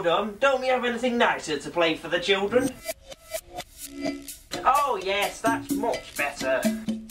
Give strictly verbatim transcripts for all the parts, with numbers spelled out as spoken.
bubblegum, don't we have anything nicer to play for the children? Oh yes, that's much better.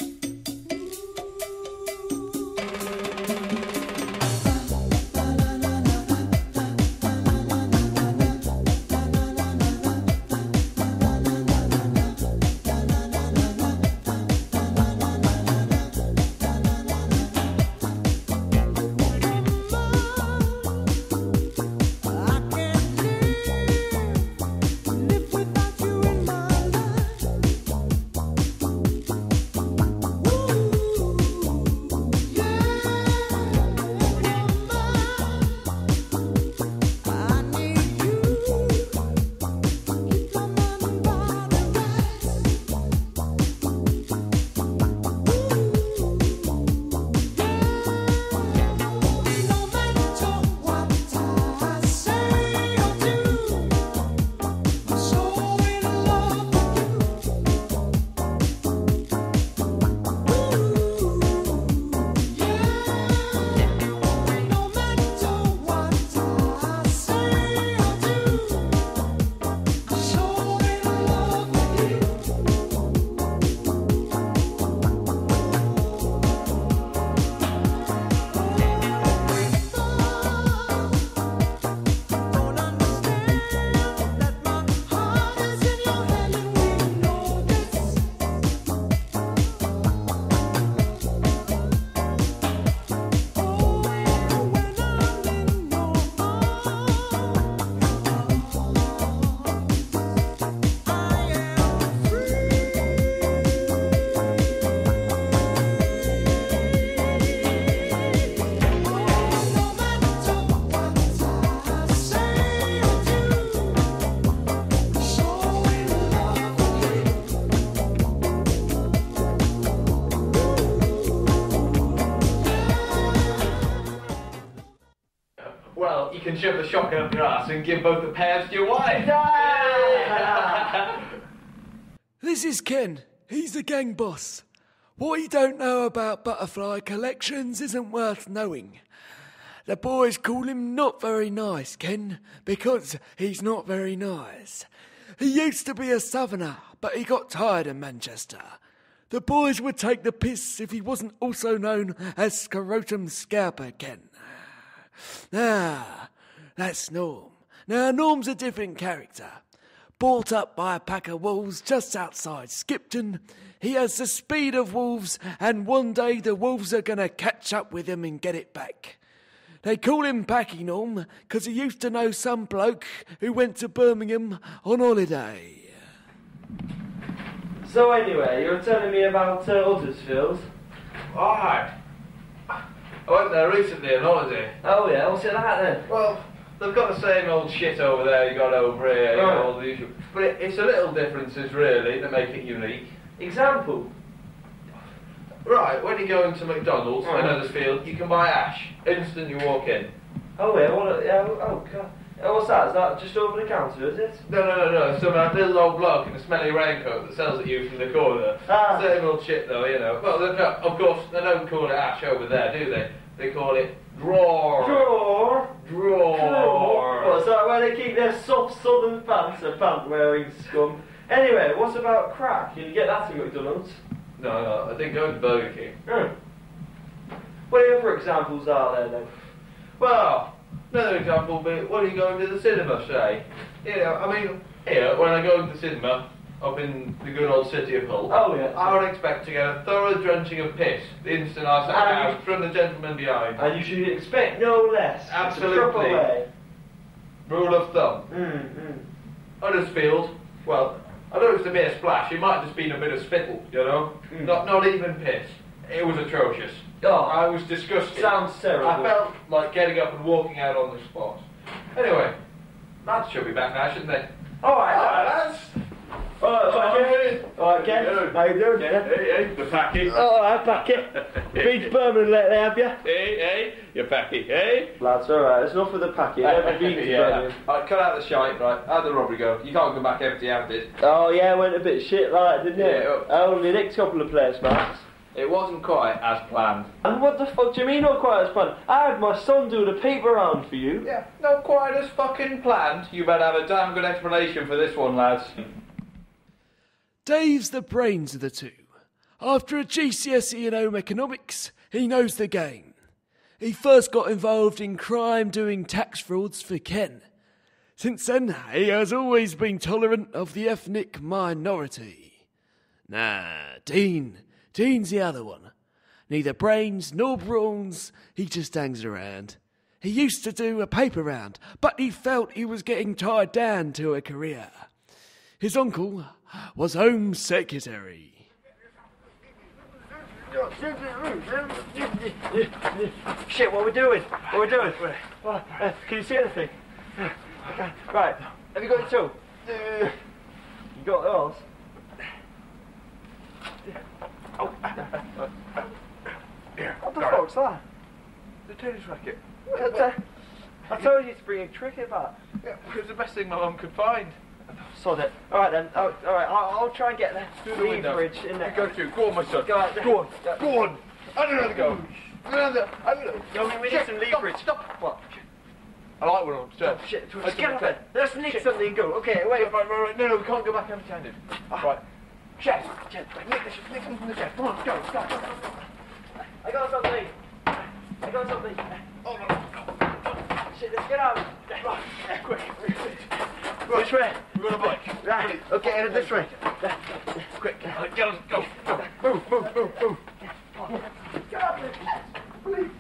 Well, you can shove the shotgun up your ass and give both the pairs to your wife. This is Ken. He's the gang boss. What you don't know about butterfly collections isn't worth knowing. The boys call him not very nice, Ken, because he's not very nice. He used to be a southerner, but he got tired of Manchester. The boys would take the piss if he wasn't also known as Scrotum Scalper Ken. Ah, that's Norm. Now, Norm's a different character. Brought up by a pack of wolves just outside Skipton, he has the speed of wolves, and one day the wolves are going to catch up with him and get it back. They call him Packy Norm because he used to know some bloke who went to Birmingham on holiday. So anyway, you were telling me about uh, Huddersfield. Alright. I went there recently on holiday. Oh yeah, what's it like then? Well, they've got the same old shit over there you got over here, you Right. know, all the usual. But it, it's a little differences really that make it unique. Example? Right, when you go into McDonald's Right. in Huddersfield, you can buy ash. Instant you walk in. Oh yeah, what? Yeah, oh god. Oh, what's that? Is that just over the counter, is it? No, no, no, no. Some uh, little old bloke in a smelly raincoat that sells at you from the corner. Ah. Same old shit though, you know. Well, no, of course, they don't call it ash over there, do they? They call it drawer. Drawer? Drawer. What's that where they keep their soft southern pants, a pant wearing scum? Anyway, what about crack? Can you get that at McDonald's? No, no, I didn't go to Burger King. Hmm. What other examples are there then? Well, another example would be, what are you going to the cinema, say? You know, I mean, here, when I go to the cinema, up in the good old city of Hull, Oh yeah. I would expect to get a thorough drenching of piss the instant I sat And down from the gentleman behind. And you should expect no less. Absolutely. It's a proper way. Rule of thumb. Mm, mm. Huddersfield, well, I know it's a mere splash, it might have just been a bit of spittle, you know? Mm. Not not even piss. It was atrocious. Oh, I was disgusted. sounds terrible. I felt like getting up and walking out on the spot. Anyway, lads should be back now, shouldn't they? Alright, Alright, lads. Alright, Alright, Ken. How you doing? Hey, hey, the packy. Alright, Packy. Been to Birmingham lately, have you? Hey, hey, you packy, hey? Lads, alright, it's enough of the Packy. Never been to Yeah. Birmingham. Alright, cut out the shite, right? How'd the robbery go? You can't come back empty-handed. Oh yeah, went a bit shit like, didn't it? Yeah. I only nicked a couple of place marks. It wasn't quite as planned. And what the fuck do you mean not quite as planned? I had my son do the paper round for you. Yeah, not quite as fucking planned. You better have a damn good explanation for this one, lads. Dave's the brains of the two. After a G C S E in home economics, he knows the game. He first got involved in crime doing tax frauds for Ken. Since then, he has always been tolerant of the ethnic minority. Nah, Dean. Dean's the other one. Neither brains nor brawns, he just hangs around. He used to do a paper round, but he felt he was getting tied down to a career. His uncle was Home Secretary. Shit, what are we doing? What are we doing? Uh, can you see anything? Right, have you got your tool? You got yours? Oh. What the fuck's that? The tennis racket. I told you to bring a cricket bat. Yeah, it was the best thing my mum could find. Sod it. Alright then, oh, alright, I'll, I'll try and get the Through the window. leverage in there. Go through. Go on, my son. Go on. Go on. Go on. I don't know how to go. I don't know how to go. No, we need Shit, some leverage. Stop. Stop. What? I like one on upstairs. Oh, shit, I let's get up don't- there. Let's nick Shit. something and go. Okay, wait. Right, right, right. No, no, we can't go back empty-handed. Ah. Right. Chest. Chest. Nick the nick something from the chest. Come on, go. Go. Go. Go. I got something. I got something. Oh, no. no. Shit, let's get out. Right. Yeah, quick. Which way? We're on a bike. Right. Okay, this way. Quick. Right, get on. Go. Go. Move, move, move, move. Get up there. Please.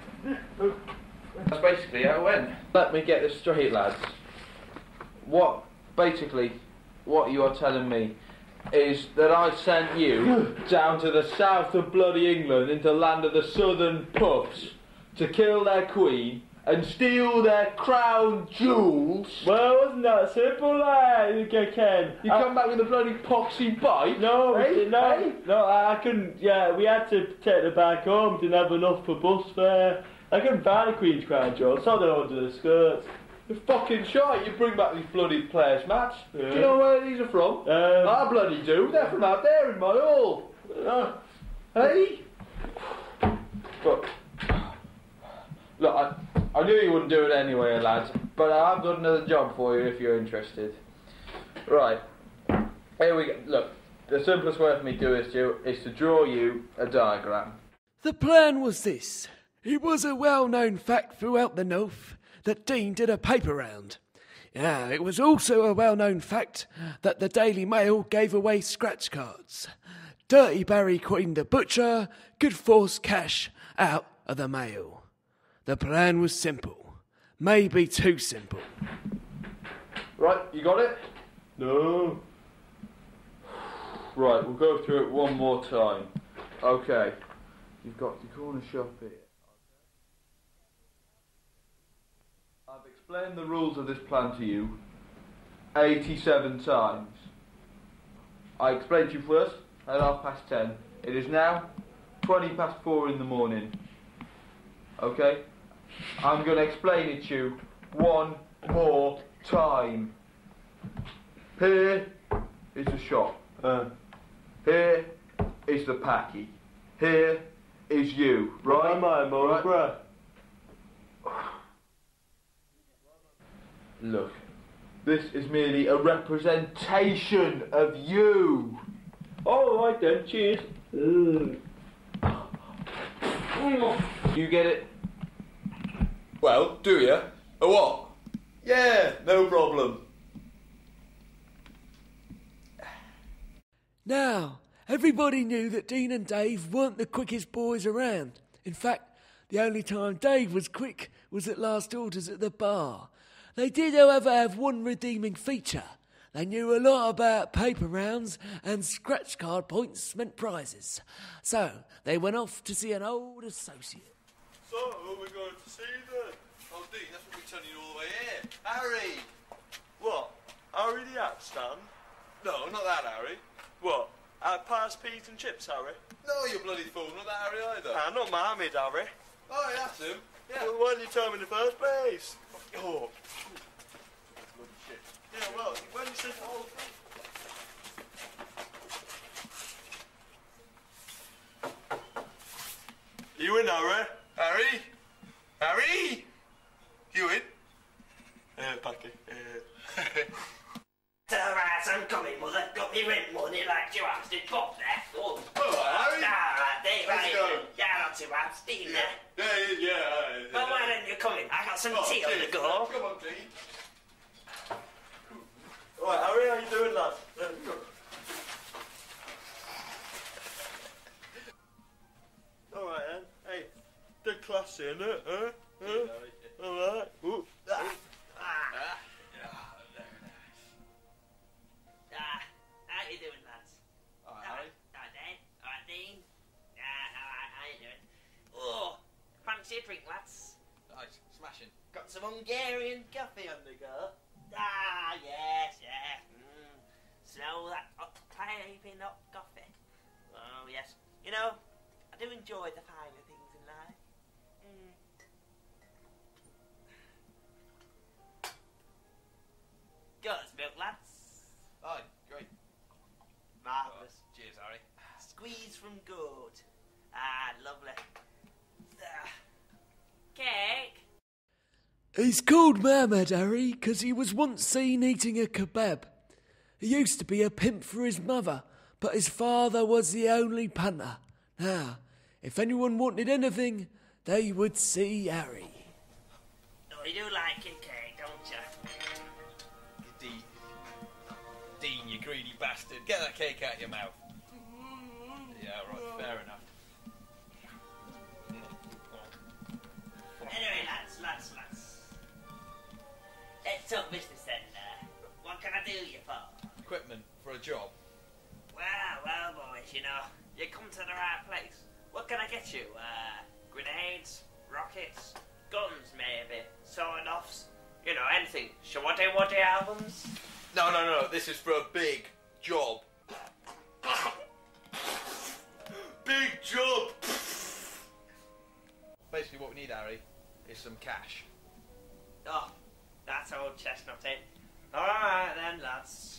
That's basically how it went. Let me get this straight, lads. What, basically, what you are telling me is that I sent you down to the south of bloody England, into the land of the southern puffs, to kill their queen and steal their crown jewels. Well, wasn't that simple, like, Ken? You come back with a bloody poxy bike? No, we Hey? didn't, no, Hey? no, I couldn't, yeah, we had to take her back home, didn't have enough for bus fare. I couldn't find a Queen's Crown jewel, so they're under the skirts. You're fucking shite. You bring back these bloody players, mats. Yeah. Do you know where these are from? Um, I bloody do. They're from out there in my hall. Uh, hey? But, look, I, I knew you wouldn't do it anyway, lads, but I've got another job for you if you're interested. Right. Here we go. Look, the simplest way for me to do this, Stu, is to draw you a diagram. The plan was this. It was a well-known fact throughout the North that Dean did a paper round. Yeah, it was also a well-known fact that the Daily Mail gave away scratch cards. Dirty Barry Queen the Butcher could force cash out of the mail. The plan was simple. Maybe too simple. Right, you got it? no. Right, we'll go through it one more time. Okay. You've got the corner shop here. I've explained the rules of this plan to you eighty-seven times. I explained to you first at half past ten. It is now twenty past four in the morning. Okay? I'm going to explain it to you one more time. Here is the shop. Uh, Here is the packy. Here is you, right? Am I, Mom? Right. Look, this is merely a representation of you. All right then, cheers. You get it? Well, do you? Or what? Yeah, no problem. Now, everybody knew that Dean and Dave weren't the quickest boys around. In fact, the only time Dave was quick was at last orders at the bar. They did, however, have one redeeming feature. They knew a lot about paper rounds and scratch card points meant prizes. So, they went off to see an old associate. So, who are we going to see then? Oh, Dean, that's what we're telling you all the way here. Harry! What? Harry the Hat stand? No, not that Harry. What? At Pies, Peas and Chips, Harry? No, you bloody fool, not that Harry either. Ah, not Mohammed, Harry. Oh, yeah, that's him. Yeah. Well, why didn't you tell me in the first place? Oh. Yeah, well, when you said, oh, You in, Harry? Harry? Harry? You in? Uh, Packy. Uh. Alright, I'm coming, mother. Got me rent money like you asked it. Pop there. Oh. Alright, Harry. Alright, there, Let's right. go. Yeah, not too bad. Steve Yeah, there. yeah, yeah. yeah. Well, why don't you come in? I got some Oh, tea on cheers. the go. Come on, tea. Right, Harry, how you doing, lad? Uh, Alright then. Hey, the class in it, huh? Huh? Alright. Ooh. Ah. Ah. Ah. How you doing, lads? Alright, Harry. Alright, Dane. Alright, Dean. Ah, alright, how you doing? Oh, fancy a drink, lads? Nice, smashing. Got some Hungarian coffee on the go. Ah, yes, yes. Mm. Smell that hot, piping hot coffee. Oh, yes. You know, I do enjoy the finer things in life. Mm. Goat's milk, lads. Aye, great. Marvellous. Cheers, Harry. Squeeze from goat. Ah, lovely. Ah. Cake. He's called Mehmed, Harry, 'cause he was once seen eating a kebab. He used to be a pimp for his mother, but his father was the only punter. Now, if anyone wanted anything, they would see Harry. Oh, you do like your cake, don't you? Dean. Dean, you greedy bastard. Get that cake out of your mouth. Yeah, right, fair enough. Anyway, lads, lads, lads. Let's talk business then. Uh, what can I do you for? Equipment for a job. Well, well, boys, you know, you come to the right place. What can I get you? Uh, grenades, rockets, guns, maybe, sawed-offs, you know, anything. Shawaddy Waddy albums? No, no, no, this is for a big job. Big job! Basically what we need, Harry, is some cash. Oh, that's old chestnut, eh? Alright then, lads.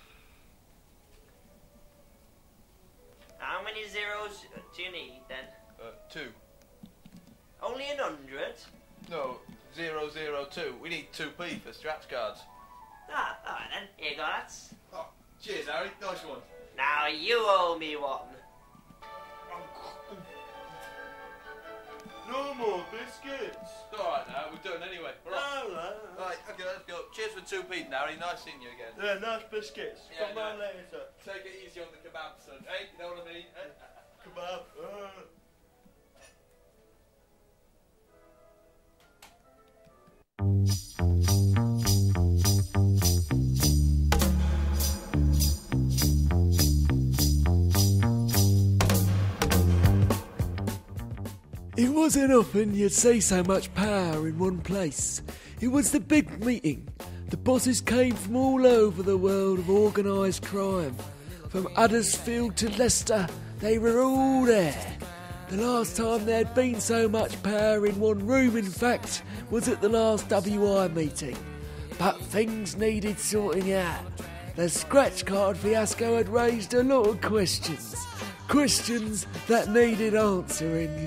How many zeros do you need, then? Uh, two. Only an hundred? No, zero, zero, two. We need two p for scratch cards. Ah, alright then. Here you go, lads. Oh, cheers, Harry. Nice one. Now you owe me one. No more biscuits. It's alright now, we're done anyway. We're off. Alright. Right, okay, let's go. Cheers for two p, Harry. Nice seeing you again. Yeah, nice biscuits. Yeah, Come on no. later. Take it easy on the kebab, son. Hey, you know what I mean? Eh? Kebab. Uh. It wasn't often you'd see so much power in one place. It was the big meeting. The bosses came from all over the world of organised crime. From Huddersfield to Leicester, they were all there. The last time there'd been so much power in one room, in fact, was at the last W I meeting. But things needed sorting out. The scratch card fiasco had raised a lot of questions. Questions that needed answering.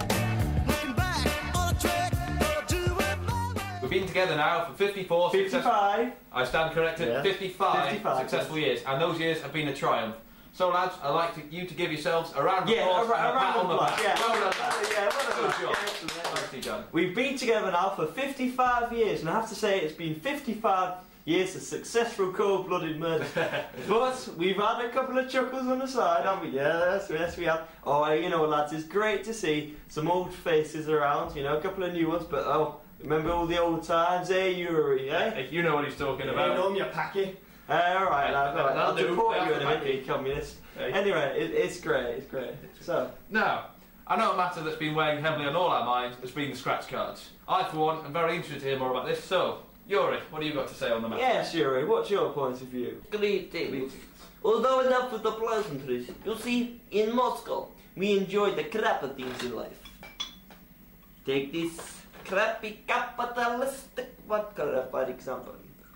We've been together now for fifty-four fifty-five. I stand corrected. Yeah. fifty-five, fifty-five, successful yes. years, and those years have been a triumph. So, lads, I'd like to, you to give yourselves a round of Yeah, applause a, ra- and a round pat of on the applause. back. Yeah, Well done, yeah, lads. yeah, well done. Good job. Yeah, excellent. Nicely done. We've been together now for fifty-five years, and I have to say it's been fifty-five years of successful cold-blooded murder. But we've had a couple of chuckles on the side, haven't we? Yes, yes, we have. Oh, you know, lads, it's great to see some old faces around. You know, a couple of new ones, but oh, remember all the old times, eh, Yuri? Eh? If you know what he's talking You about. know, you packy. Uh, alright, Yeah, lad, alright. that'll I'll do. support you That's in a the minute, packy. you communist. Hey. Anyway, it, it's great, it's great. So, Now, I know a matter that's been weighing heavily on all our minds has been the scratch cards. I, for one, am very interested to hear more about this, so, Yuri, what do you got to say on the matter? yes, Yuri, what's your point of view? Greetings. Although enough with the pleasantries, you see, in Moscow, we enjoy the crappy things in life. Take this crappy capitalistic vodka, for example.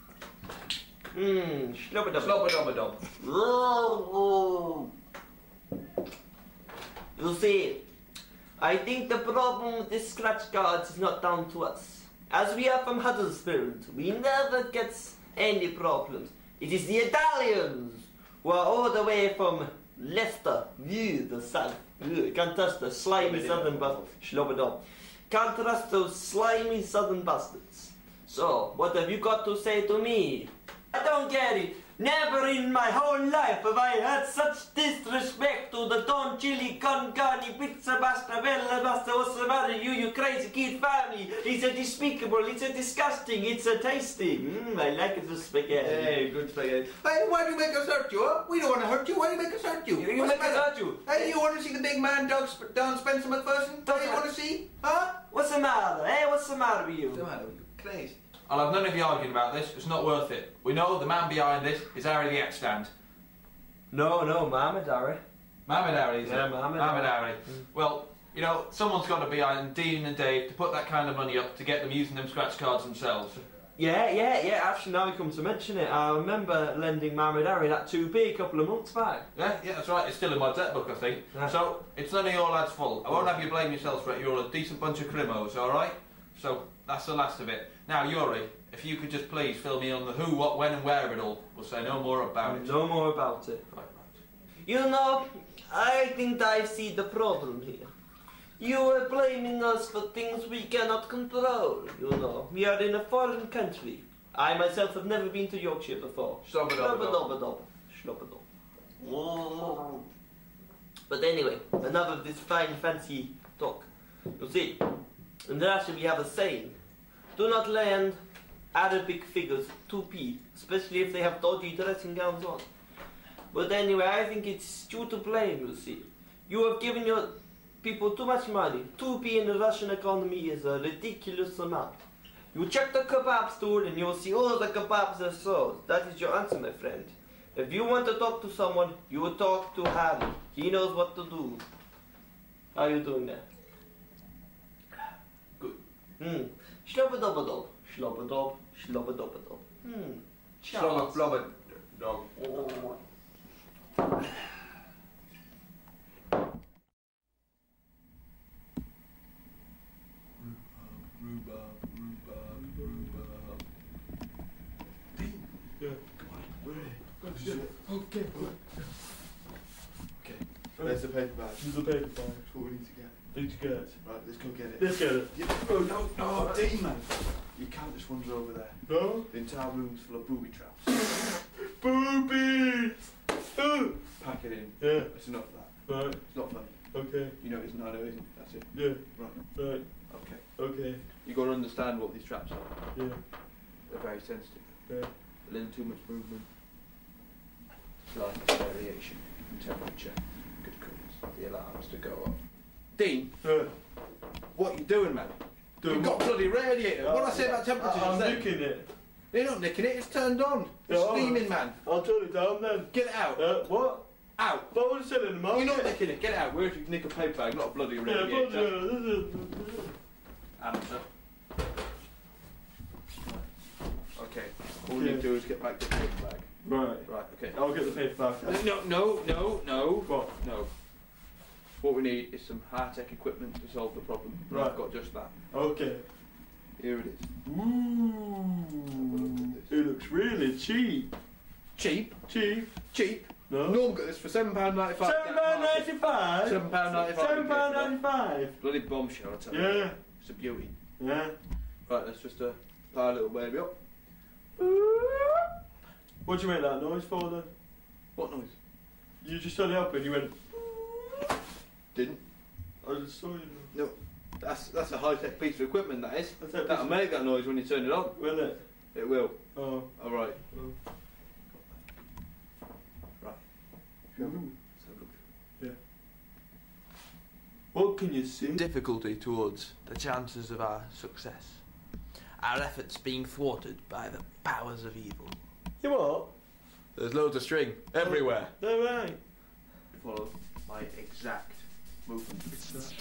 Mmm, slobba-dubba. Slobba-dubba-dub. Oh, you see, I think the problem with the scratch cards is not down to us. As we are from Huddersfield, we never get any problems. It is the Italians who are all the way from Leicester, Ew, the south. Ew, can't trust the slimy southern bastards. Schlobberdob. Can't trust those slimy southern bastards. So, what have you got to say to me? I don't get it. Never in my whole life have I had such disrespect to the Don Chili Con Carne Pizza Basta Bella Basta. What's the matter, you, you crazy kid family? It's a despicable, it's a disgusting, it's a tasting. Mmm, I like it, the spaghetti. Hey, good spaghetti. Hey, why do you make us hurt you, huh? We don't want to hurt you. Why do you make us hurt you? You, you What's make the us matter? hurt you. Hey, you want to see the big man, Doug Sp- Don Spencer McPherson? Don't you want to see? Huh? What's the matter? Hey, what's the matter with you? What's the matter with you? Crazy. I'll have none of you arguing about this. It's not worth it. We know the man behind this is Harry the X-Stand. No, no, Mama Darry. Mohammed Harry, is Yeah, it? Mohammed Mohammed Harry. Harry. Well, you know, someone's got to be behind Dean and Dave to put that kind of money up to get them using them scratch cards themselves. Yeah, yeah, yeah. Actually, now we come to mention it, I remember lending Mama Darry that two p a couple of months back. Yeah, yeah, that's right. It's still in my debt book, I think. Yeah. So, it's none of your lads' fault. I won't have you blame yourselves for it. You're all a decent bunch of crimos, alright? So, that's the last of it. Now, Yuri, if you could just please fill me on the who, what, when and where of it all. We'll say no more about it. No more about it. Right, right. You know, I think I see the problem here. You are blaming us for things we cannot control, you know. We are in a foreign country. I myself have never been to Yorkshire before. Slobberdob. Schlobberdob. But anyway, enough of this fine fancy talk. You see, in Russia we have a saying. Do not lend Arabic figures two p, especially if they have dodgy dressing gowns on. But anyway, I think it's you to blame, you see. You have given your people too much money. two p in the Russian economy is a ridiculous amount. You check the kebab store and you'll see all the kebabs are sold. That is your answer, my friend. If you want to talk to someone, you will talk to Harry. He knows what to do. How are you doing there? Good. Hmm. Schlobberdob-a-dob. Schlobberdob. Schlobberdob-a-dob. Hmm. Slobber, flobber, dog. Rhubarb, rhubarb, rhubarb. Dean. Yeah. Come on, we're here. Yeah. Okay. Okay. There's the paper bag. There's a paper bag. That's what we need to get. Did you get it? Right, let's go get it. Let's get it. Yeah, oh, no, no, Dean, man. You can't just wander over there. No? The entire room's full of booby traps. Boobies! Ooh. Pack it in. Yeah. That's enough of that. Right. It's not funny. Okay. You know it's not, I know, isn't it? That's it. Yeah. Right. Right. Okay. Okay. You got to understand what these traps are. Yeah. They're very sensitive. Yeah. A little too much movement. Slight variation in temperature could cause the alarms to go off. Dean, Yeah. what you doing, man? Doing You've got what? a bloody radiator. what did I say about temperatures? I'm then? nicking it. You're not nicking it, it's turned on. It's Yeah, steaming, man. I'll turn it down then. Get it out. Uh, what? Out. But I want to sell it in the market. You're not nicking it, get it out. Where's your nick a paper bag, not a bloody Yeah, radiator. but, uh, this is... Amateur. Okay, all you need to do is get back to the paper bag. Right. Right, okay. I'll get the paper back. No, no, no, no. What? No. What we need is some high-tech equipment to solve the problem. And Right. I've got just that. Okay. Here it is. Ooh. It looks really cheap. Cheap? Cheap? Cheap? No? Norm got this for seven pounds ninety-five. Seven pound ninety-five. Seven pound ninety-five. Seven pound ninety-five. Bloody bombshell, I tell you. Yeah. It's a beauty. Yeah. Right, let's just uh, tie a little baby up. What do you make that noise for then? What noise? You just turned it up and you went. Didn't. I just saw you. No. That's that's a high-tech piece of equipment, that is. That's that That'll piece of- make that noise when you turn it on. Will it? It will. Oh. All right. Oh. Right. Ooh. Let's have a look. Yeah. What can you see? Difficulty towards the chances of our success. Our efforts being thwarted by the powers of evil. You what? There's loads of string everywhere. They're right. Follow my exact movement.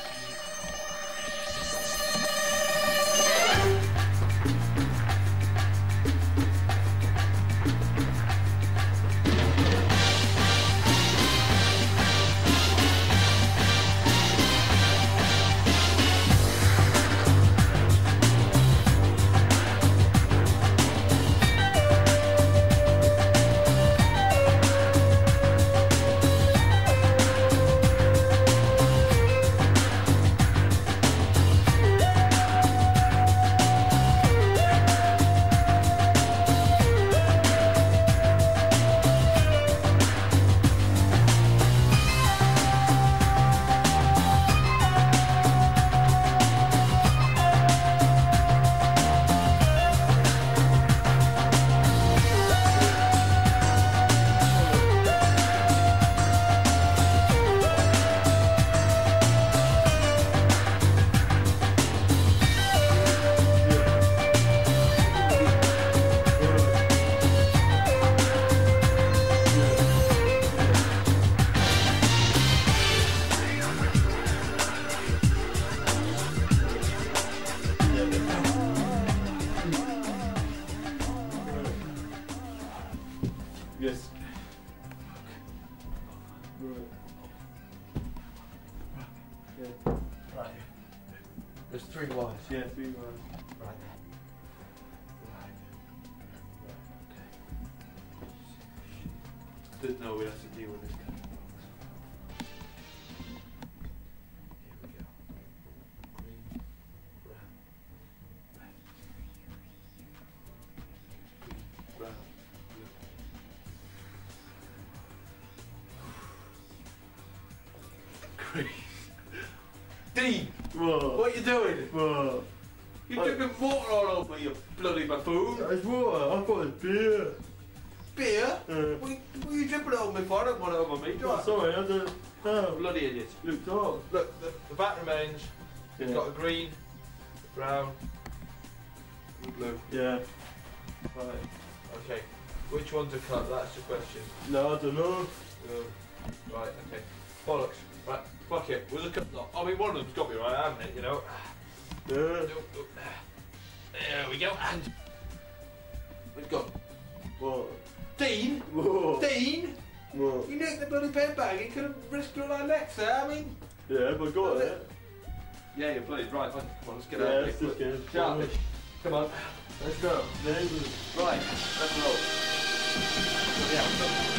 Yes. Right. Yeah. Right. There's three wires. Yeah, three wires. Right. Right. Right. Okay. There's no way else to deal with this kind of box. Here we go. Green, brown, red. Green, brown, blue. Green. Dean! Whoa. What are you doing? Whoa. You're dripping water all over you bloody buffoon. It's water. I thought it's beer. Beer? Uh, What, what are you dripping it on me for? I don't want it over me. Do I? oh, sorry, I don't. Oh, Bloody idiot. looked off. Look, the, the bat remains. It's Yeah. got a green, brown, and blue. Yeah. Right. Okay. Which one's a cut? That's the question. No, I don't know. Uh, right, okay. Bollocks. Right, fuck it. Was a cut? No, I mean, one of them's got me right, hasn't it? You know? Yeah. There we go. And. We've got. Whoa. Dean? Whoa. Dean? Whoa. You nicked the bloody pen bag. You could have risked your life next there. I mean. Yeah, but I got it. Yeah, you're bloody right. Come on, let's get Yeah, out of let's here. just get Sharpish. Come on. Let's go. Neighbours. Right, let's roll. Yeah.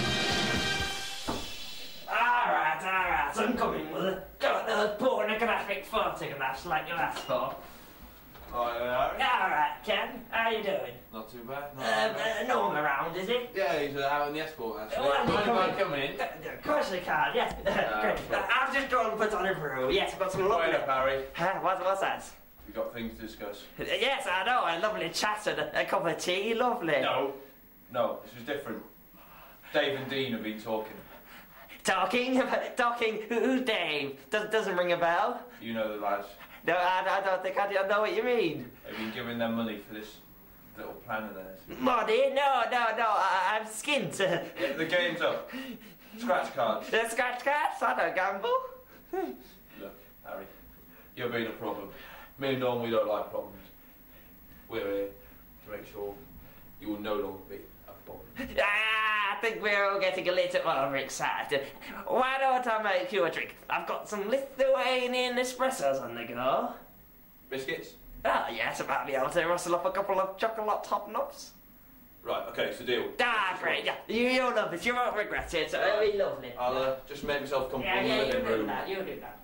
Alright, alright, I'm coming with it. Got the pornographic photographs like you asked for. Alright, alright. Alright, Ken, how you doing? Not too bad. Not Um, too bad. uh, no one around, is he? Yeah, he's uh, out in the escort actually. Well, Mind if come I in. come in? Uh, Of course you can, yes. Great. Uh, I'll just go and put on a brew. Yes, I've got some lovely... Wait up, Harry. Huh, what, what's that? We've got things to discuss. Uh, Yes, I know, a lovely chat and a, a cup of tea, lovely. No. No, this was different. Dave and Dean have been talking. Talking? Talking? Who, who's Dave? Does, doesn't ring a bell? You know the lads. No, I, I don't think I don't know what you mean. They've been giving them money for this little plan of theirs. Money? No, no, no, I, I'm skint. Yeah, the game's up. Scratch cards. The scratch cards? I don't gamble. Look, Harry, you're being a problem. Me and Dawn, we don't like problems. We're here to make sure you will no longer be a problem. Ah, I think we're all getting a little overexcited. Why don't I make you a drink? I've got some Lithuanian espressos on the go. Biscuits? Ah, yes, I might be able to rustle up a couple of chocolate top nuts. Right, okay, so deal. Ah, great, yeah. You, you'll love it, you won't regret it, so it'll be lovely. I'll uh, just make myself comfortable Yeah, in yeah, the you living do room. that, you do that.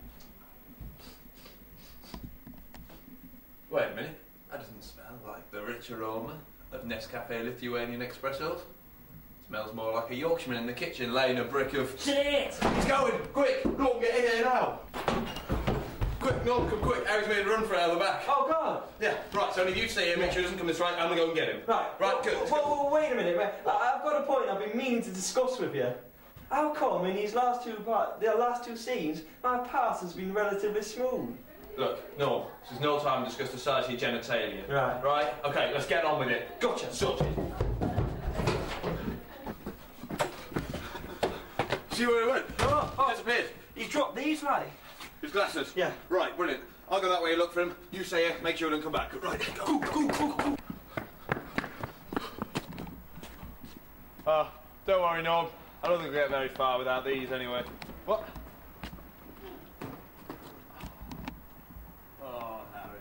Wait a minute, that doesn't smell like the rich aroma of Nescafe Lithuanian espressos. Smells more like a Yorkshireman in the kitchen laying a brick of... Shit! He's going! Quick! Norm, get in here now! Quick, Norm, come quick! Harry's made a run for it out the back. Oh, God. Yeah, right, so if you stay here, make sure he doesn't come this way, I'm gonna go and get him. Right. Right, good. Whoa, whoa, whoa, wait a minute. Wait. I- I've got a point I've been meaning to discuss with you. How come in these last two part, the last two scenes, my pass has been relatively smooth? Look, no, this is no time to discuss the size of your genitalia. Right. Right? Okay, let's get on with it. Gotcha. Sorted. See where he went? Oh, oh. Disappeared. He's dropped these, like. His glasses. Yeah. Right, brilliant. I'll go that way, look for him. You stay here, make sure he doesn't come back. Right, go, go, go, go. Ah, don't worry, Norm. I don't think we'll get very far without these anyway. What? Oh, Harry.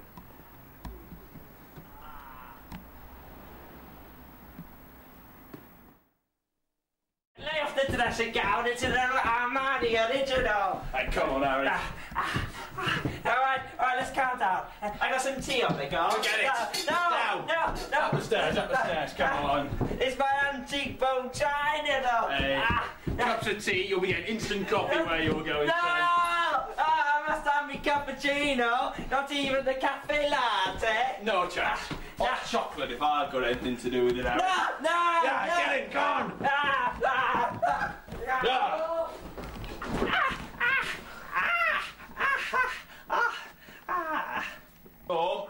Lay off the dressing gown, it's an Armani original. Hey, come on, Harry. Ah, ah, ah. Alright, alright, let's count down. I got some tea on the go. Forget it. No, Down. no, no. Up the stairs, up the stairs, come on. It's my antique bone china, though. Hey. Ah, no. Cups of tea, you'll be getting instant coffee where you're going. No! Ah, I must have me cappuccino, not even the cafe latte. No chance. Hot chocolate if I've got anything to do with it, Harry. No, no, Yeah, no. get in, go on. Ah, ah, ah, Yeah. ah, ah, ah, ah, ah. Norm.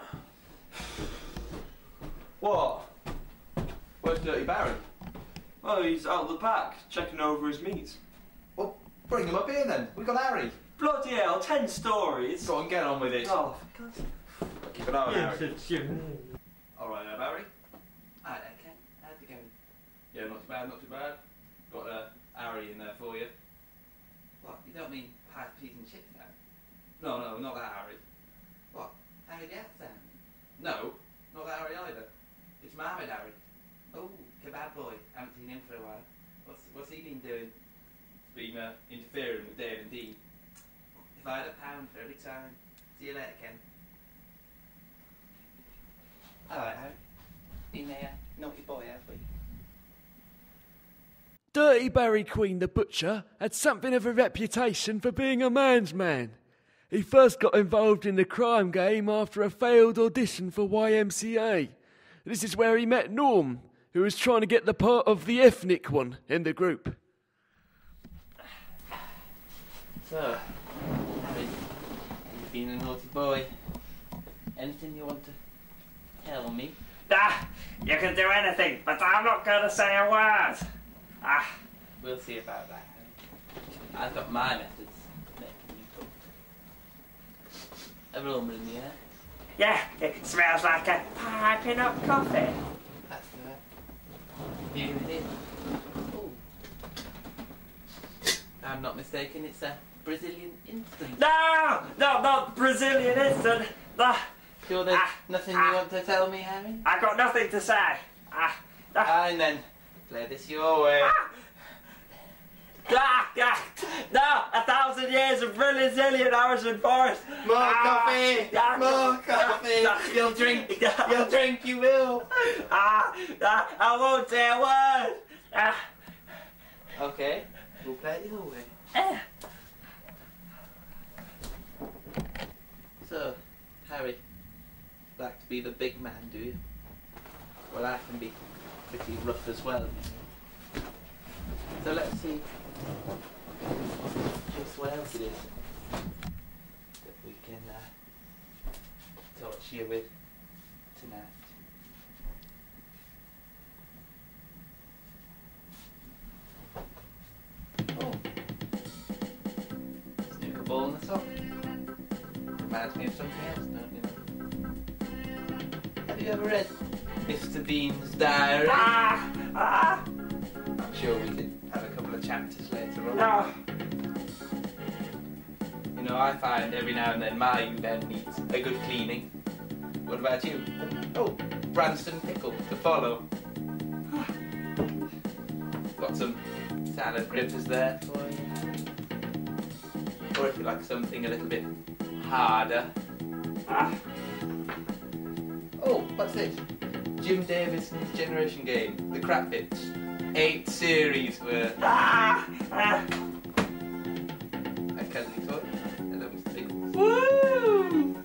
What? Where's Dirty Barry? Oh, he's out of the pack, checking over his meat. Well, bring him up here then. We've got Harry. Bloody hell, ten stories. Go on, get on with it. Oh, for God's sake. Keep an eye on Yes, Harry. it's you. Alright, now, Barry. Alright, okay. How's it going? Yeah, not too bad, not too bad. to Mohammed, Harry. Oh, kebab boy. Haven't seen him for a while. What's what's he been doing? Been uh, interfering with Dave and Dean. If I had a pound for every time. See you later, Ken. Alright, Harry. Been a uh, naughty boy, have we? Dirty Barry Queen the Butcher had something of a reputation for being a man's man. He first got involved in the crime game after a failed audition for Y M C A. This is where he met Norm, who was trying to get the part of the ethnic one in the group. So, Harry, you've been a naughty boy. Anything you want to tell me? Ah, you can do anything, but I'm not going to say a word. Ah, We'll see about that, Harry. I've got my methods of making you cook. Aroma in the air. yeah, it smells like a piping up coffee. That's right. You can hear. Oh. I'm not mistaken, it's a Brazilian instant. No, no, not Brazilian instant. No, Sure there's Ah, nothing ah. you want to tell me, Harry? I got nothing to say. Ah, ah, Fine then. Play this your way. ah, ah, no, a thousand years of Brazilian Amazon forest. More Ah, coffee! ah, More coffee! ah, You'll drink! You'll drink, you will! Ah, ah, I won't say a word. Ah, Okay, we'll play it your way. eh. So, Harry, like to be the big man, do you? Well, I can be pretty rough as well, you know. So let's see just what else it is that we can uh, torture you with tonight. Oh, snooker ball in the sock. Reminds me of something else, don't you know? Have you ever read Mister Bean's diary? Ah, ah, I'm sure we could have a couple of chapters later on. no. You know, I find every now and then my U-bend needs a good cleaning. What about you? Oh, Branston pickle to follow. Got some salad gritters there for you. Or if you like something a little bit harder. Ah, Oh, what's this? Jim Davison's Generation Game, The Crap Bits. Eight series worth. ah, ah. A cuddly toy. Hello, Mister Pickles. Woo!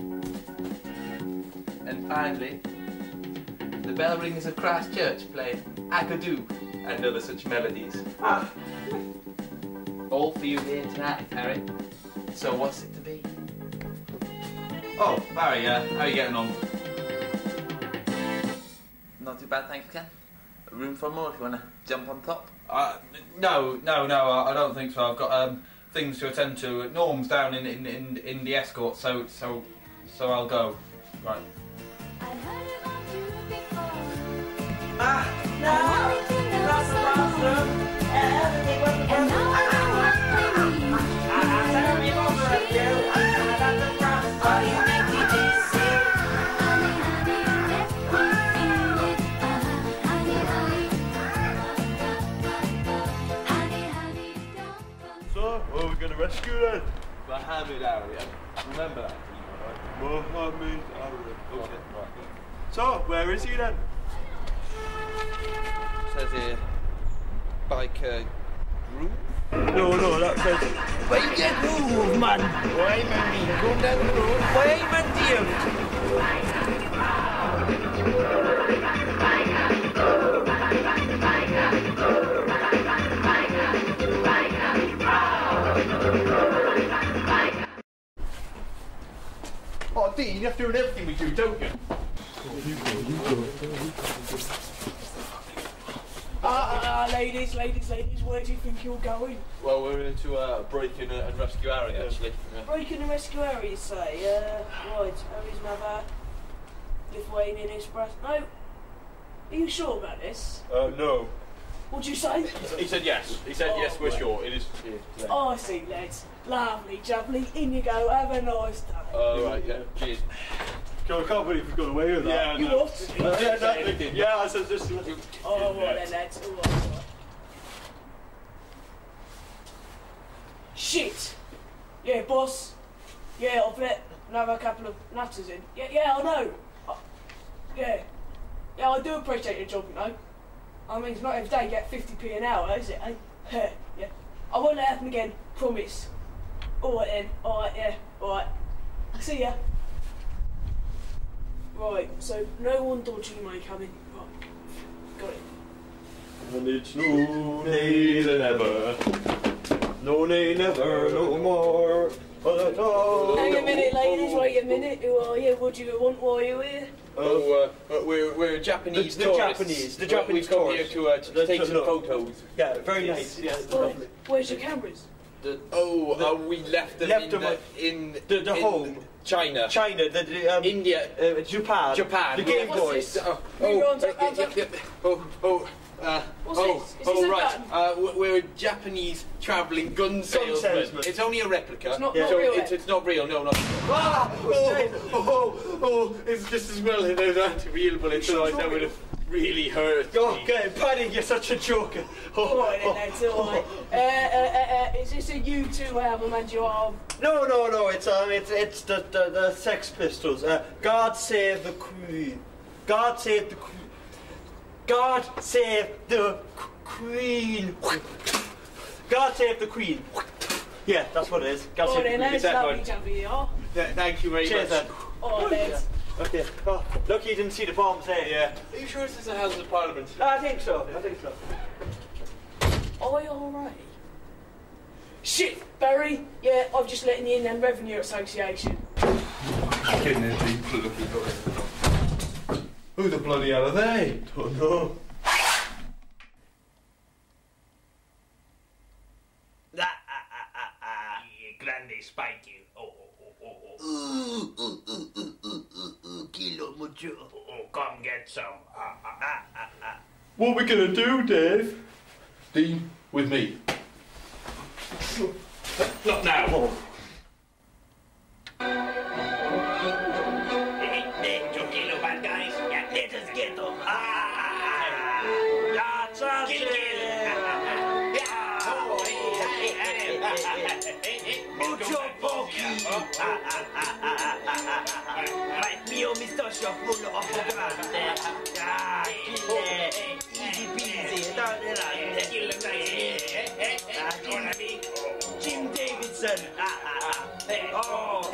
And finally, the bell ringers of Christchurch play Akadoo and other such melodies. Ah, All for you here tonight, Harry. So what's it to be? Oh, Barry, uh, how are you getting on? Not too bad, thanks, Ken. Room for more if you want to jump on top. Uh, no, no, no, I I don't think so. I've got um, things to attend to. Norm's down in, in, in, in the escort, so so so I'll go. Right. ah, no, that's the bathroom. Everything was the bathroom. I'm terribly bothered of you. I'm the bathroom. So, what are we going to rescue then? Mohammed Area. Remember that, Mohammed Area. Okay, right. So, where is he then? Says here, biker group. No, no, that says. Where you get move, man? Why, man? Go down the road. Why, man, dear? Oh, Dean, you have to do everything we do, don't you? Ah, ah, ah, ladies, ladies, ladies, where do you think you're going? Well, we're here to uh, break in and rescue area, actually. Yeah. Breaking and rescue area, you say? Uh, right, Harry's mother, Lithuanian Express. No. Are you sure about this? Uh, no. What'd you say? He said yes. He said Oh, yes, we're right. sure. It is here today. Oh, I see, lads. Lovely, jubbly. In you go. Have a nice day. Oh, right, yeah. Cheers. God, I can't believe we got away with that. You what? Uh, yeah, no, yeah, I said this. Oh, right then, lads. All right, all right. Shit! Yeah, boss. Yeah, I've let another couple of nutters in. Yeah, yeah, I know. I, yeah. Yeah, I do appreciate your job, you know. I mean, it's not every day you get fifty p an hour, is it, eh? Yeah. I won't let it happen again, promise. Alright then, alright, yeah, alright. See ya. Right, so no one dodgy may come in. Right, got it. And it's no nay than ever. No nay never, no more. Hang a minute, ladies, wait a minute. Who are you? What do you want while you're here? Oh, uh, uh, we're, we're Japanese The- the tourists. Japanese, the We- Japanese We've come tourists. here to, uh, to The- take the- some look. photos. Yeah, very nice. Yeah, Where- lovely. Where's your cameras? The, oh, uh, we left them Left in, them the, at- in, the- the in home. China. China, the, the um, India. uh, Japan, Japan. the Game What's Boys. this? Oh, Move oh, on to- uh, yeah, yeah, yeah. oh, oh, uh, What's oh, this? Is this oh, a right. gun? Uh, w- we're a Japanese travelling gun salesman. salesman. It's only a replica. It's not- not so real, It's, eh? it's not real. No, no. Ah, oh, oh, oh, it's just as well that I had to real bullets, otherwise that would have really hurt. Oh, me. okay, Paddy, you're such a joker. Oh, Alright then, lads, alright. Uh, uh, uh, uh, is this a U two album and you are... No, no, no, it's um, it's it's the the, the Sex Pistols. Uh, God save the Queen. God save the Queen. God save the Queen. God save the Queen. Yeah, that's what it is. God Alright save the then, Queen. lads, that lovely one? jumping you are. Th- Thank you very Cheers, much. then. Alright lads. Okay. Oh, lucky you didn't see the bombs there. Yeah. Are you sure this is the House of Parliament? I think so. I think so. Are you alright? Shit, Barry. Yeah, I've just let in the Inland Revenue Association. Who the bloody hell are they? Don't know. Ah, ah, ah, ah, ah. Grande spiky. Oh, oh, oh, oh, oh. Kilo mucho. Oh, come get some. Ah, ah, ah, ah, ah. What are we gonna do, Dave? Dean, with me. Not now. Dentro kilo bad guys. Yeah, let us get them. Ah, ah, ah. Yeah, charge it. Mucho poki. Like mio mistosio full of grande. Ah, kille. Easy peasy. Don't you like Jim Davidson. Ah, ah, ah. Oh,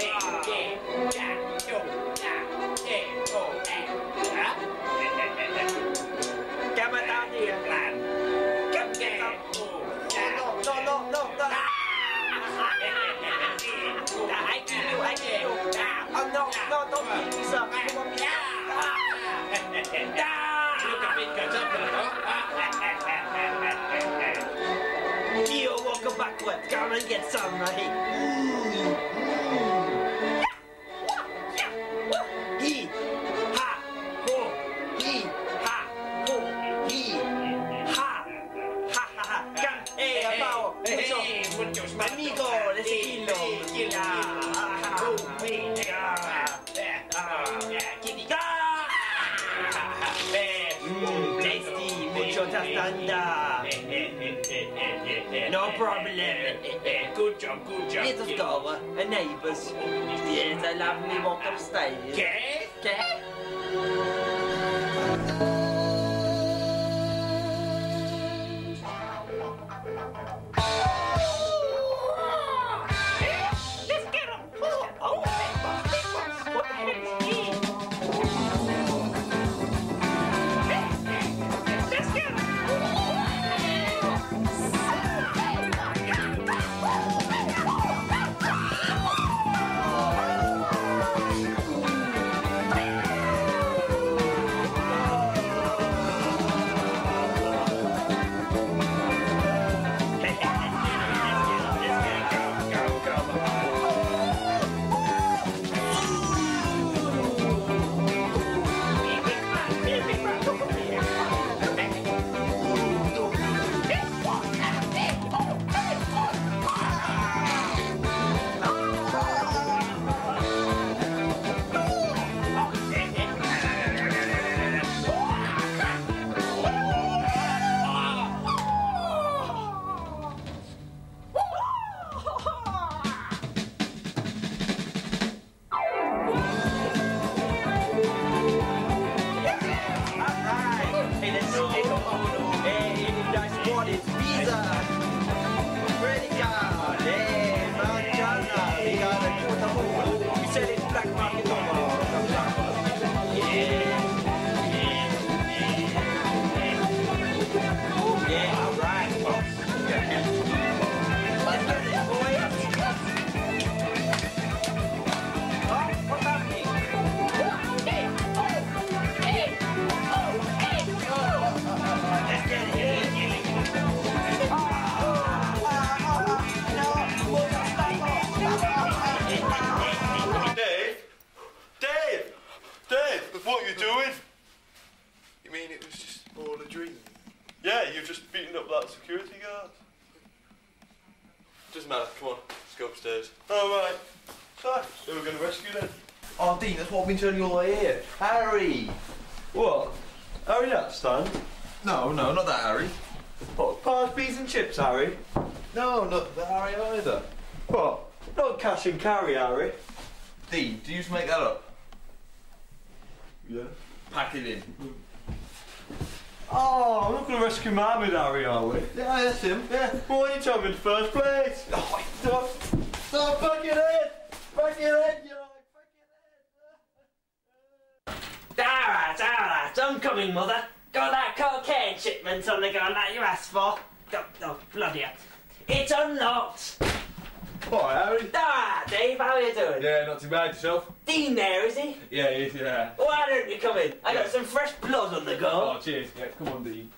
Come on down here, man. Come get up. No, no, no, no, no. I kill you, I kill you. Oh, no, no, don't kill me, sir. Come on, Theo, walk backward. Come and get some, right? He, ha, ho, he, ha, ho, he, ha, ha, ha, ha. Come, hey, Apao, mucho, amigo, let's kill him. Tasty, mucho tastanda. No problem. Good job, good job. Little door, a neighbours. Yes, I love me walk upstairs. Okay? Okay? Yeah, you've just beaten up that security guard. Doesn't matter, come on, let's go upstairs. Alright. So, who are we going to rescue then? Oh, Dean, that's what I've been telling you all the way here. Harry! What? Harry Epstein? No, no, not that Harry. What, pies, peas and chips, Harry? No, not the Harry either. What? Not cash and carry, Harry. Dean, do you just make that up? Yeah. Pack it in. Oh, I'm not going to rescue Mohammed, Harry, are we? Yeah, that's him. Yeah. Well, why didn't you tell me in the first place? Oh, Stop! Stop! Back it in! Back it in! You're like, back it in! Alright, alright, I'm coming, mother. Got that cocaine shipment on the gun that you asked for. Oh, oh bloody hell. It's unlocked. Hi, Harry. Ah, Dave, how are you doing? Yeah, not too bad yourself. Dean there, is he? Yeah, he is, yeah. Why don't you come in? I got Yeah. some fresh blood on the go. Oh, cheers. Yeah, come on, Dean.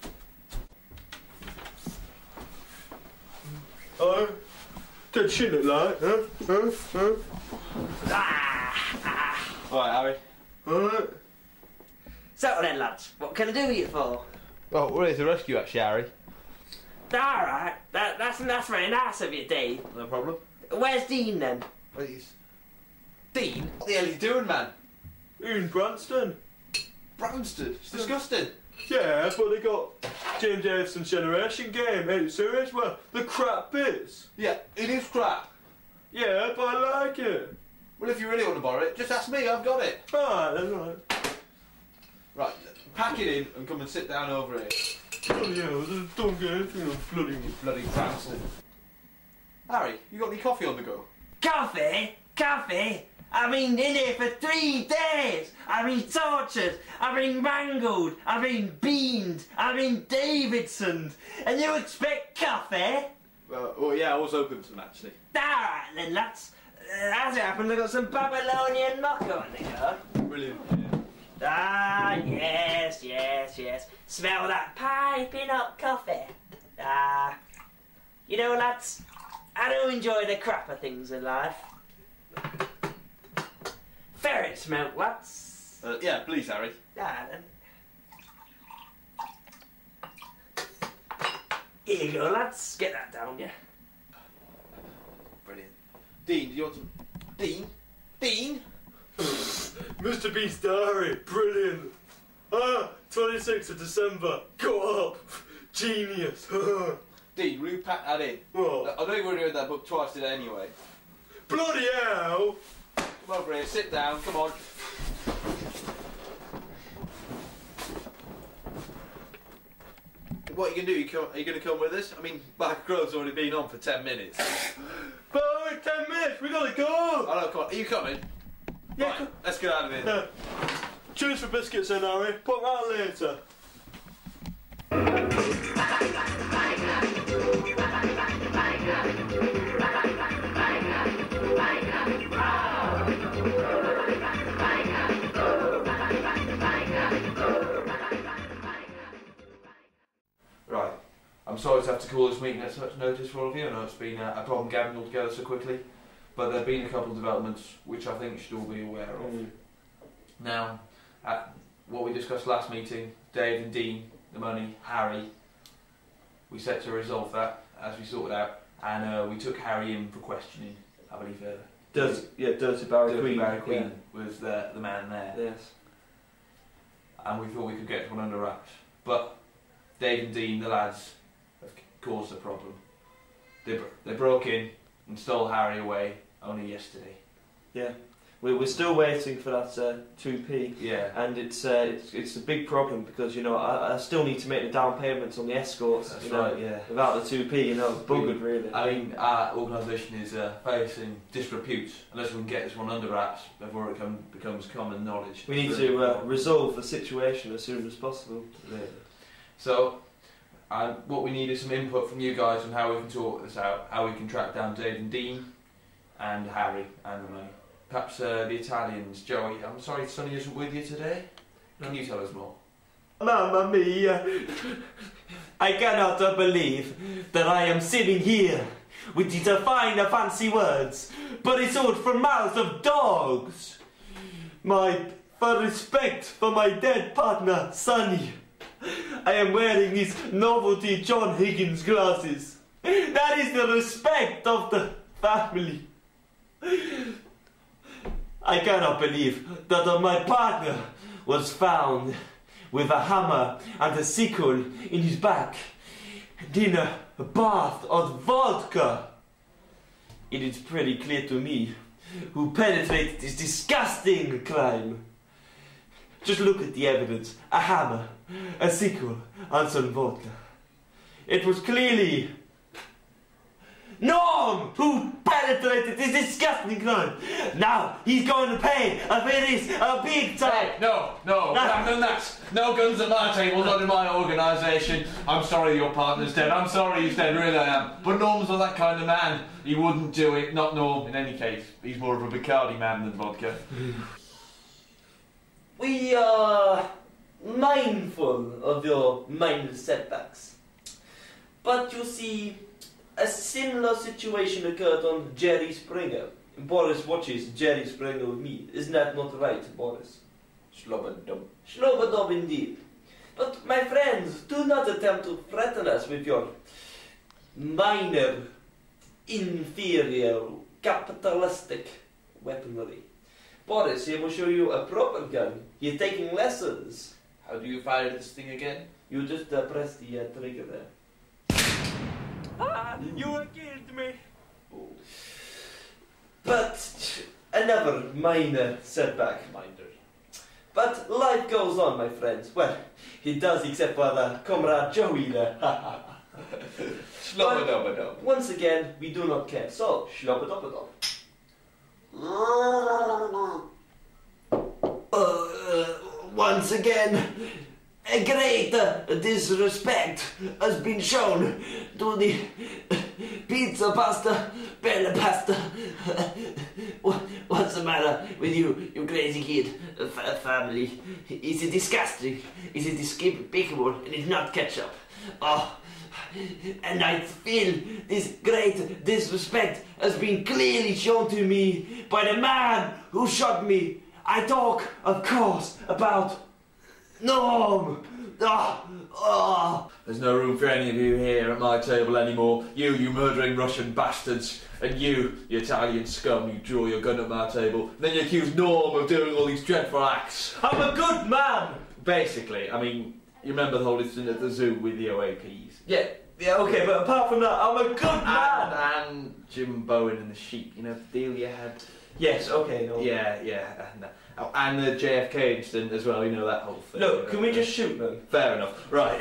Oh, that shit look like, huh? Huh? Huh? Ah, ah. Alright, Harry. Alright. So then, lads, what can I do you for? Well, we're here to rescue, actually, Harry. Alright, that, that's, that's very nice of you, Dave. No problem. Where's Dean then? Please. Dean? What the hell are you doing, man? In Branston. Branston? It's disgusting. Yeah, but they got James Davison's Generation game. Ain't it serious? Well, the crap bits. Yeah, it is crap. Yeah, but I like it. Well, if you really want to borrow it, just ask me, I've got it. Alright, then, right. Right, pack it in and come and sit down over here. Bloody hell, just don't get anything on bloody... Bloody Branston. Harry, you got any coffee on the go? Coffee? Coffee? I've been in here for three days. I've been tortured. I've been mangled. I've been beamed. I've been Davidsoned. And you expect coffee? Well, well, yeah, I was hoping some, actually. Alright then, lads. Uh, as it happens, I've got some Babylonian mocha on the go. Brilliant. Ah, yes, yes, yes. Smell that piping hot coffee. Ah. You know, lads, I do enjoy the crapper things in life. Ferret smoke, lads. Uh, yeah, please, Harry. Ah, then. Here you go, lads. Get that down, yeah. Brilliant. Dean, do you want some... Dean? Dean? Mister Beast Diary, brilliant. Ah, twenty-sixth of December, go up. Genius. Dean, will you pack that in? What? I know you've already read that book twice today anyway. Bloody hell. Come over here, sit down, come on. What are you going to do? You come, are you going to come with us? I mean, Black Grove's already been on for ten minutes. But wait, ten minutes, we gotta go. Oh no, come on. Are you coming? Yeah, Right, come- let's get out of here. Yeah. Cheers for biscuits then, Harry. Put that later. Right. I'm sorry to have to call this meeting at such notice for all of you. I know it's been a, a problem gathering all together so quickly, but there have been a couple of developments which I think you should all be aware of. Mm. Now, at what we discussed last meeting, Dave and Dean, the money, Harry, we set to resolve that as we sorted out, and uh, we took Harry in for questioning. I believe uh, Dirty, yeah, Dirty Barry Dirty Queen. Barry Queen was the, the man there, Yes. and we thought we could get one under wraps. But Dave and Dean, the lads, have caused a problem. They, br- they broke in and stole Harry away only yesterday. Yeah. We, we're still waiting for that uh, two p. Yeah. And it's, uh, it's it's a big problem because, you know, I, I still need to make the down payments on the escorts. That's you know, right, yeah. Without the two p, you know, buggered really. I mean, our organisation is uh, facing disrepute. Unless we can get this one under wraps before it come, becomes common knowledge. We need It's to really uh, important. resolve the situation as soon as possible. Yeah. So, uh, what we need is some input from you guys on how we can sort this out, how we can track down Dave and Dean, and Harry, and the money. Perhaps uh, the Italians. Joey, I'm sorry Sonny isn't with you today. Can you tell us more? Mamma mia! I cannot uh, believe that I am sitting here with these uh, fine uh, fancy words, but it's all from mouths of dogs. My for respect for my dead partner, Sonny. I am wearing these novelty John Higgins glasses. That is the respect of the family. I cannot believe that my partner was found with a hammer and a sickle in his back and in a bath of vodka. It is pretty clear to me who perpetrated this disgusting crime. Just look at the evidence. A hammer, a sickle, and some vodka. It was clearly Norm who perpetrated this disgusting crime. Now he's going to pay for this a big time. Hey, no, no, No. I've done that. No guns at my table, not in my organisation. I'm sorry your partner's dead. I'm sorry he's dead, really I am. But Norm's not that kind of man. He wouldn't do it. Not Norm, in any case. He's more of a Bacardi man than vodka. We are mindful of your minor setbacks. But you see, a similar situation occurred on Jerry Springer. Boris watches Jerry Springer with me. Isn't that not right, Boris? Slobber-dub. Slobber-dub indeed. But my friends, do not attempt to threaten us with your minor, inferior, capitalistic weaponry. Boris, he will show you a proper gun. He's taking lessons. How do you fire this thing again? You just uh, press the uh, trigger there. Ah, you have killed me. But another minor setback. Minor. But life goes on, my friends. Well, it does, except for the comrade Joey there. Slobber-dub-a-dub. Once again, we do not care. So, slobber-dub-a-dub. Uh, once again, a great uh, disrespect has been shown to the pizza pasta, bella pasta. What, what's the matter with you, you crazy kid? F family. Is it disgusting? Is it despicable? And it's not ketchup. Oh, and I feel this great disrespect has been clearly shown to me by the man who shot me. I talk, of course, about Norm. Oh, oh. There's no room for any of you here at my table anymore. You, you murdering Russian bastards. And you, you Italian scum, you draw your gun at my table. And then you accuse Norm of doing all these dreadful acts. I'm a good man. Basically, I mean, you remember the whole incident at the zoo with the O A Ps? Yeah, yeah, okay, but apart from that, I'm a good man. And, and Jim Bowen and the sheep, you know, the deal you had. Yes, okay, no. Yeah, yeah. And, uh, oh, and the J F K incident as well, you know, that whole thing. Look, can we just shoot them? Fair enough. Right.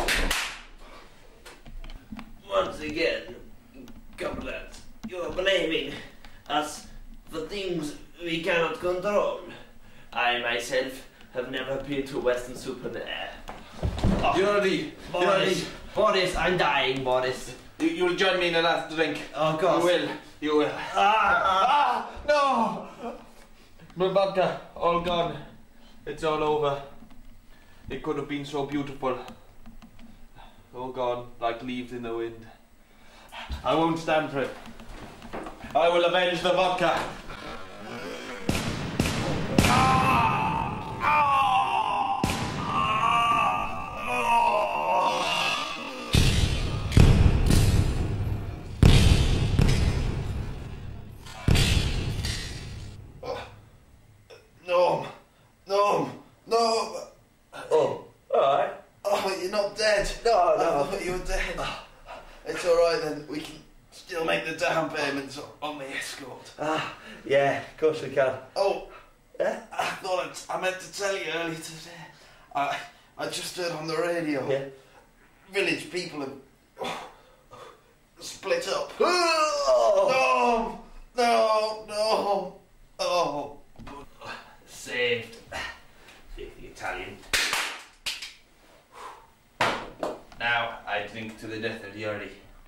Once again, comrades, you're blaming us for things we cannot control. I myself have never been to Western Supernair. Oh, You already... Boris, Boris, I'm dying, Boris. You, you'll join me in the last drink. Oh, God. You will. You will. Ah, Ah! No! My vodka, all gone. It's all over. It could have been so beautiful. All gone, like leaves in the wind. I won't stand for it. I will avenge the vodka. Norm! Norm! Norm! oh, alright. Oh, you're not dead. No, I no. thought you were dead. It's alright then, we can still make the down payments on the escort. Ah, yeah, of course we can. Oh, Eh? I thought I'd, I meant to tell you earlier today. I, I just heard on the radio. Yeah. Village people have oh, split up. Oh. No! No! No! Oh! Saved. Speak the Italian. Now I drink to the death of Yuri.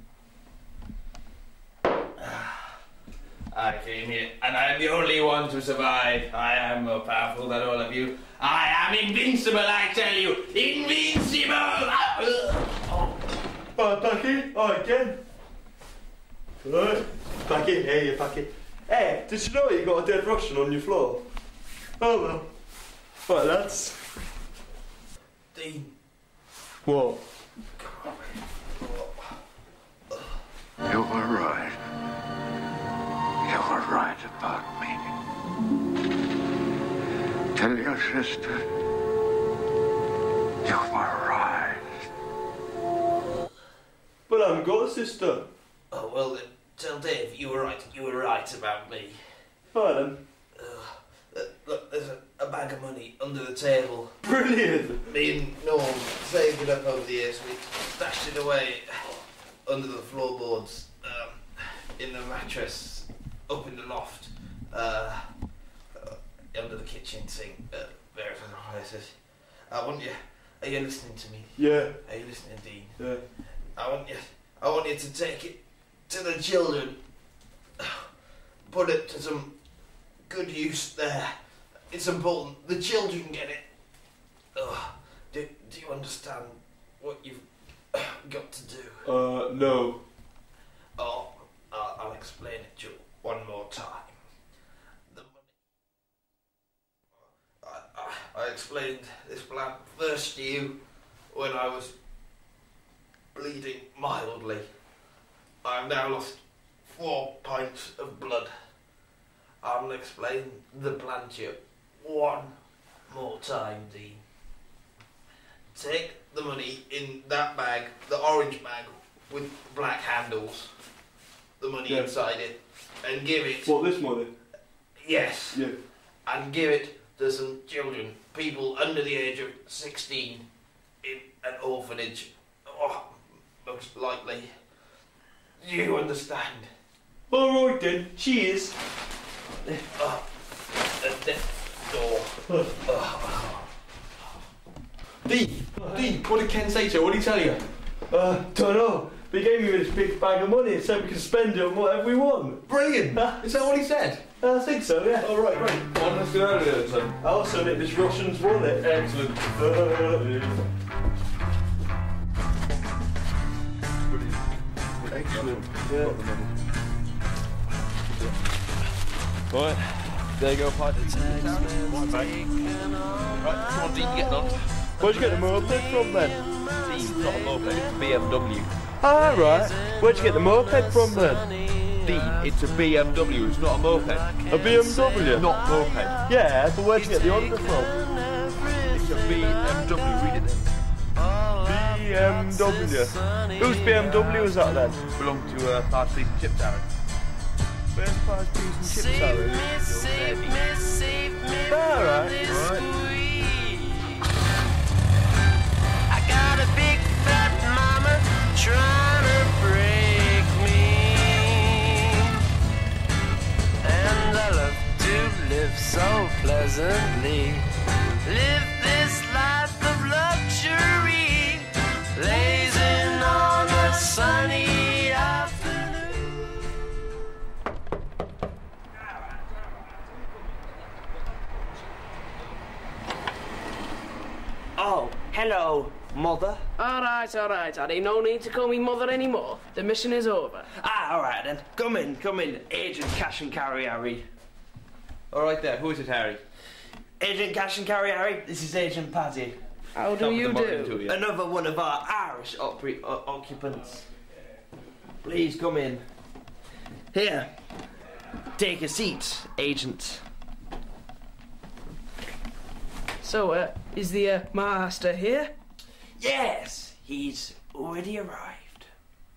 I came here, and I am the only one to survive. I am more powerful than all of you. I am invincible, I tell you! Invincible! Oh, Packy, oh, again. Right, Packy, hey, you Packy. Hey, did you know you got a dead Russian on your floor? Oh well. Right, lads. Dean, What? You were right. You were right about me. Tell your sister you were right. But I haven't got a sister. Oh, well then, tell Dave you were right. You were right about me. Right then. Uh, look, there's a, a bag of money under the table. Brilliant. Me and Norm saved it up over the years. We stashed it away under the floorboards, um, in the mattress, up in the loft, uh, uh, under the kitchen sink, uh, various other places. I want you. Are you listening to me? Yeah. Are you listening, Dean? Yeah. I want you. I want you to take it to the children. Put it to some good use there. It's important. The children get it. Ugh. Do, do you understand what you've got to do? Uh, no. Oh, I'll, I'll explain it to you one more time. The money. I, I, I explained this plan first to you when I was bleeding mildly. I've now lost four pints of blood. I'll explain the plan to you one more time, Dean. Take the money in that bag, the orange bag with black handles, the money Yeah. inside it, and give it. What, this money? Yes. Yeah. And give it to some children, people under the age of sixteen, in an orphanage. Oh, most likely. Do you understand? Alright then, cheers. Oh, the death door. Oh. Dean, Dean, what did Ken say to you? What did he tell you? Uh, don't know. They gave me this big bag of money and said we can spend it on whatever we want. Brilliant! Is that what he said? I think so, yeah. Oh, right, great. Well, let's do that then. I also nicked this Russian's wallet. Excellent. Excellent. Yeah. Right, there you go, Pipe. Right, come on, Dean, get on. Where'd you get the moped from then? Dean, it's not a moped, it's a B M W. Ah, right. Where'd you get the moped from then? Dean, it's a B M W, it's not a moped. A B M W? Not moped. Yeah, but where'd you get the Honda from? It's a B M W, read it then. B M W. Whose B M W was that then? Belonged to uh, Parts, Peas and Chips, Aaron. Where's Pies, Peas and Chips, Harry? Alright. Right. I got a big fat mama trying to break me, and I love to live so pleasantly, live this life of luxury, blazing on a sunny afternoon. Oh, hello, mother. Alright, alright, Addy. No need to call me mother anymore. The mission is over. Ah, alright then. Come in, come in. Agent Cash and Carry Harry. Alright there, who is it, Harry? Agent Cash and Carry Harry, this is Agent Paddy. How do Come you with the morning to do? you. Another one of our Irish opry- o- occupants. Please come in. Here. Take a seat, Agent. So, uh, is the uh, master here? Yes, he's already arrived.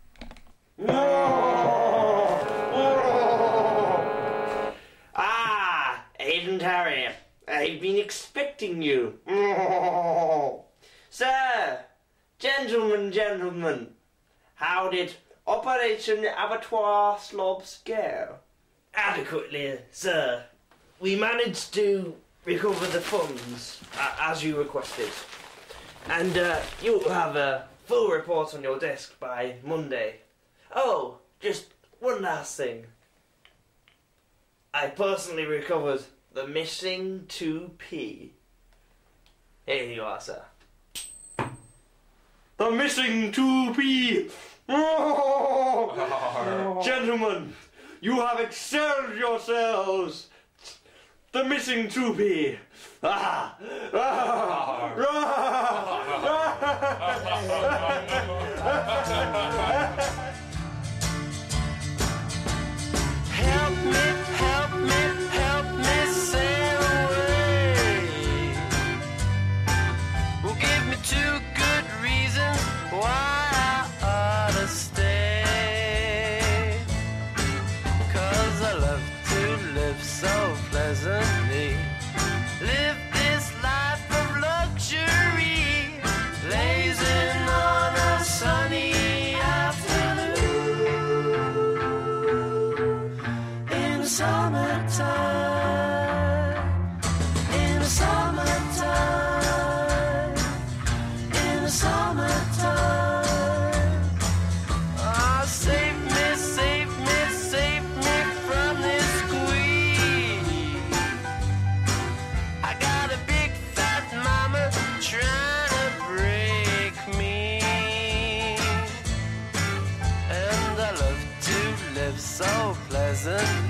Ah, Agent Harry, I've been expecting you. Sir, gentlemen, gentlemen, how did Operation Abattoir Slobs go? Adequately, sir. We managed to recover the funds, uh, as you requested. And uh, you'll have a full report on your desk by Monday. Oh, just one last thing. I personally recovered the missing two P. Here you are, sir. The missing two P! Gentlemen, you have excelled yourselves! The missing two P! Ah! Ah! Ah! Ah! Help me, help me, help me sail away. Well, give me two good reasons why I ought to stay. 'Cause I love to live so pleasantly. Live this life of luxury, blazing on a sunny afternoon. In the summertime, in the summertime, in the summertime. Ah, save me, save me, save me from this squeeze. I got a big fat mama trying to break me, and I love to live so pleasantly.